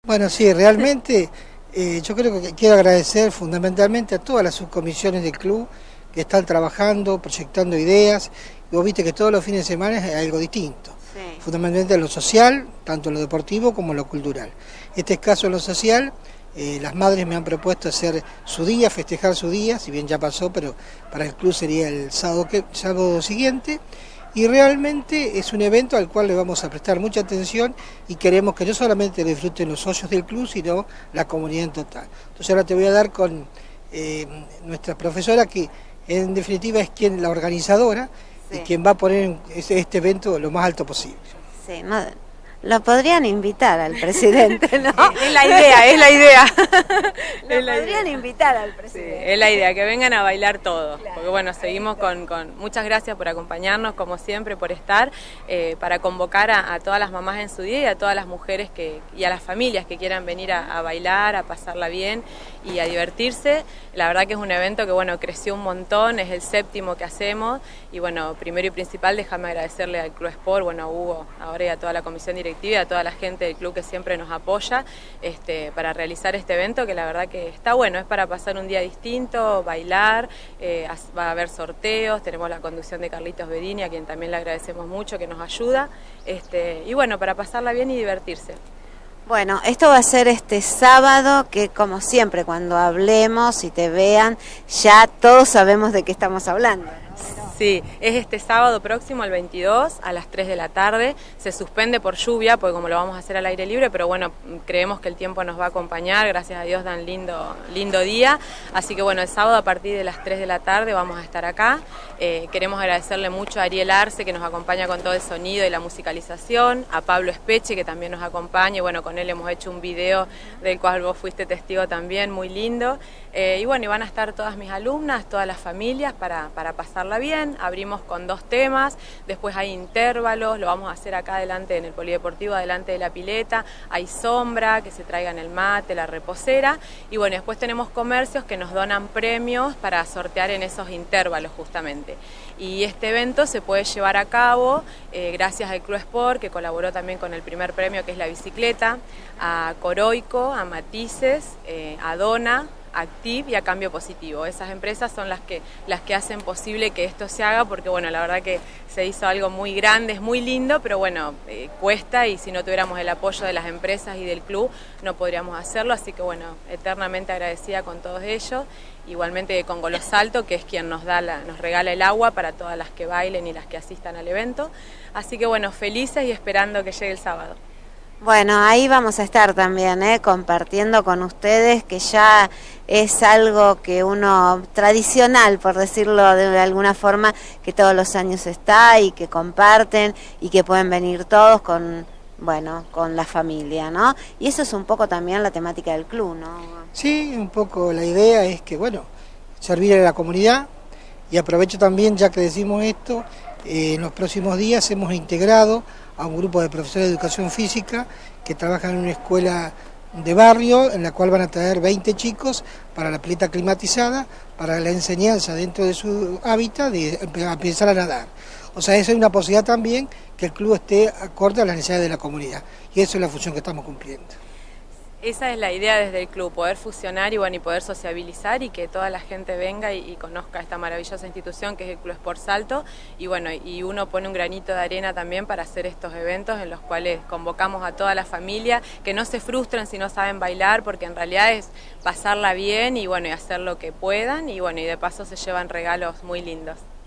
Bueno, sí, realmente yo creo que quiero agradecer fundamentalmente a todas las subcomisiones del club que están trabajando, proyectando ideas. Y vos viste que todos los fines de semana es algo distinto. Sí. Fundamentalmente en lo social, tanto en lo deportivo como en lo cultural. Este caso en lo social, las madres me han propuesto hacer su día, festejar su día, si bien ya pasó, pero para el club sería el sábado siguiente. Y realmente es un evento al cual le vamos a prestar mucha atención y queremos que no solamente lo disfruten los socios del club, sino la comunidad en total. Entonces ahora te voy a dar con nuestra profesora, que en definitiva es la organizadora, Sí. y quien va a poner este evento lo más alto posible. Sí, no, lo podrían invitar al presidente, ¿no? Es la idea, es la idea. Lo podrían invitar al presidente. Sí, es la idea, que vengan a bailar todos. Claro, porque bueno, seguimos con muchas gracias por acompañarnos, como siempre, por estar, para convocar a todas las mamás en su día y a todas las mujeres y a las familias que quieran venir a bailar, a pasarla bien y a divertirse. La verdad que es un evento que bueno, creció un montón, es el 7º que hacemos y bueno, primero y principal déjame agradecerle al Club Sport, bueno, a Hugo ahora y a toda la comisión directiva y a toda la gente del club que siempre nos apoya para realizar este evento, que la verdad que está bueno, es para pasar un día distinto, bailar, va a haber sorteos, tenemos la conducción de Carlitos Bedini, a quien también le agradecemos mucho, que nos ayuda, y bueno, para pasarla bien y divertirse. Bueno, esto va a ser este sábado, que como siempre cuando hablemos y te vean, ya todos sabemos de qué estamos hablando, ¿no? Sí, es este sábado próximo, el 22, a las 3 de la tarde. Se suspende por lluvia, porque como lo vamos a hacer al aire libre, pero bueno, creemos que el tiempo nos va a acompañar, gracias a Dios dan lindo día. Así que bueno, el sábado a partir de las 3 de la tarde vamos a estar acá. Queremos agradecerle mucho a Ariel Arce, que nos acompaña con todo el sonido y la musicalización, a Pablo Espeche, que también nos acompaña, y bueno, con él hemos hecho un video del cual vos fuiste testigo también, muy lindo. Y bueno, y van a estar todas mis alumnas, todas las familias para pasarla bien. Abrimos con 2 temas, después hay intervalos, lo vamos a hacer acá adelante en el polideportivo, adelante de la pileta, hay sombra, que se traigan el mate, la reposera, y bueno, después tenemos comercios que nos donan premios para sortear en esos intervalos justamente. Y este evento se puede llevar a cabo gracias al Club Sport, que colaboró también con el primer premio, que es la bicicleta, a Coroico, a Matices, a Dona, Active y a Cambio Positivo. Esas empresas son las que hacen posible que esto se haga, porque bueno, la verdad que se hizo algo muy grande, es muy lindo, pero bueno, cuesta, y si no tuviéramos el apoyo de las empresas y del club no podríamos hacerlo, así que bueno, eternamente agradecida con todos ellos, igualmente con Golosalto, que es quien nos regala el agua para todas las que bailen y las que asistan al evento, así que bueno, felices y esperando que llegue el sábado. Bueno, ahí vamos a estar también, compartiendo con ustedes, que ya es algo que uno tradicional, por decirlo de alguna forma, que todos los años está y que comparten y que pueden venir todos con la familia, ¿no? Y eso es un poco también la temática del club, ¿no? Sí, un poco la idea es que, bueno, servir a la comunidad, y aprovecho también, ya que decimos esto, en los próximos días hemos integrado a un grupo de profesores de educación física que trabajan en una escuela de barrio, en la cual van a traer 20 chicos para la pileta climatizada, para la enseñanza dentro de su hábitat de empezar a nadar. O sea, esa es una posibilidad también, que el club esté acorde a las necesidades de la comunidad, y eso es la función que estamos cumpliendo. Esa es la idea desde el club, poder fusionar y bueno, y poder sociabilizar y que toda la gente venga y conozca esta maravillosa institución que es el Club Sport Salto, y bueno, y uno pone un granito de arena también para hacer estos eventos en los cuales convocamos a toda la familia, que no se frustren si no saben bailar, porque en realidad es pasarla bien y bueno, y hacer lo que puedan, y bueno, y de paso se llevan regalos muy lindos.